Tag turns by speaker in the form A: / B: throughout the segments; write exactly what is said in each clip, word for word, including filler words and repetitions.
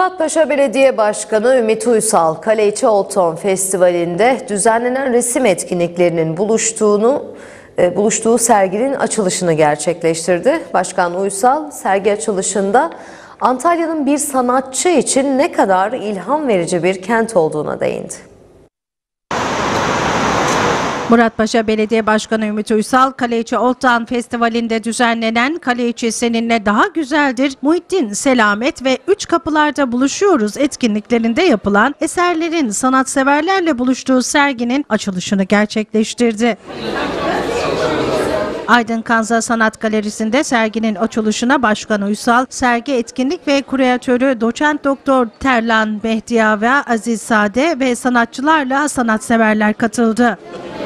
A: Muratpaşa Belediye Başkanı Ümit Uysal, Kaleiçi Old Town Festivali'nde düzenlenen resim etkinliklerinin buluştuğunu, e, buluştuğu serginin açılışını gerçekleştirdi. Başkan Uysal, sergi açılışında Antalya'nın bir sanatçı için ne kadar ilham verici bir kent olduğuna değindi.
B: Muratpaşa Belediye Başkanı Ümit Uysal, Kaleiçi Old Town Festivali'nde düzenlenen "Kaleiçi seninle daha güzeldir, Muhittin Selamet ve Üç Kapılarda buluşuyoruz" etkinliklerinde yapılan eserlerin sanatseverlerle buluştuğu serginin açılışını gerçekleştirdi. Aydın Kanza Sanat Galerisi'nde serginin açılışına Başkan Uysal, sergi etkinlik ve kuratörü Doçent Doktor Terlan Behdiya ve Aziz Sade ve sanatçılarla sanatseverler katıldı.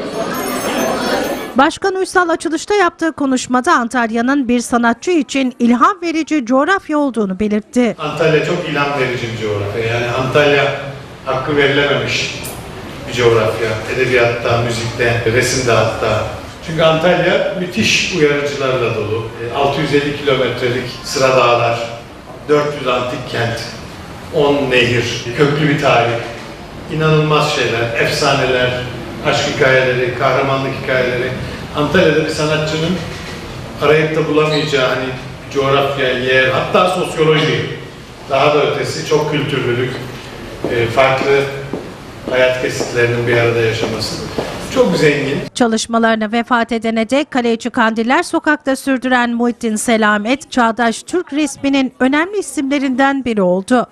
B: Başkan Uysal açılışta yaptığı konuşmada Antalya'nın bir sanatçı için ilham verici coğrafya olduğunu belirtti.
C: Antalya çok ilham verici bir coğrafya. Yani Antalya hakkı verilememiş bir coğrafya. Edebiyatta, müzikte, resimde hatta. Çünkü Antalya müthiş uyarıcılarla dolu. altı yüz elli kilometrelik sıra dağlar, dört yüz antik kent, on nehir, köklü bir tarih, inanılmaz şeyler, efsaneler, aşk hikayeleri, kahramanlık hikayeleri. Antalya'da bir sanatçının arayıp da bulamayacağı hani coğrafya, yer, hatta sosyoloji, daha da ötesi çok kültürlülük, farklı hayat kesitlerinin bir arada yaşaması. Çok zengin.
B: Çalışmalarına vefat edene dek Kaleiçi Kandiller Sokak'ta sürdüren Muhittin Selamet, çağdaş Türk resminin önemli isimlerinden biri oldu.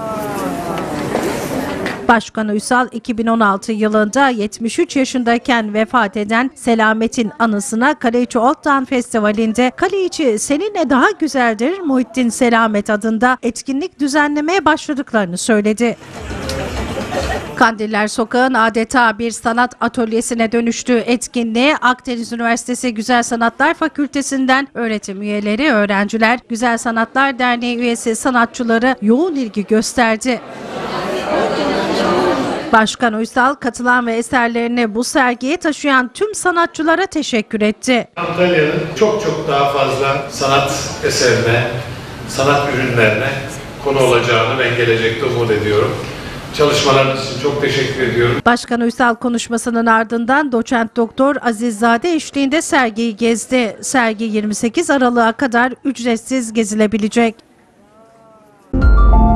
B: Başkan Uysal, iki bin on altı yılında yetmiş üç yaşındayken vefat eden Selamet'in anısına Kaleiçi Old Town Festivali'nde "Kaleiçi seninle daha güzeldir, Muhittin Selamet" adında etkinlik düzenlemeye başladıklarını söyledi. Kandiller Sokağı'nın adeta bir sanat atölyesine dönüştüğü etkinliğe Akdeniz Üniversitesi Güzel Sanatlar Fakültesinden öğretim üyeleri, öğrenciler, Güzel Sanatlar Derneği üyesi sanatçıları yoğun ilgi gösterdi. Başkan Uysal, katılan ve eserlerini bu sergiye taşıyan tüm sanatçılara teşekkür etti.
C: Antalya'nın çok çok daha fazla sanat eserine, sanat ürünlerine konu olacağını ben gelecekte umut ediyorum. Çalışmalarınız için çok teşekkür ediyorum.
B: Başkan Uysal konuşmasının ardından Doçent Doktor Aziz Sade eşliğinde sergiyi gezdi. Sergi yirmi sekiz Aralık'a kadar ücretsiz gezilebilecek.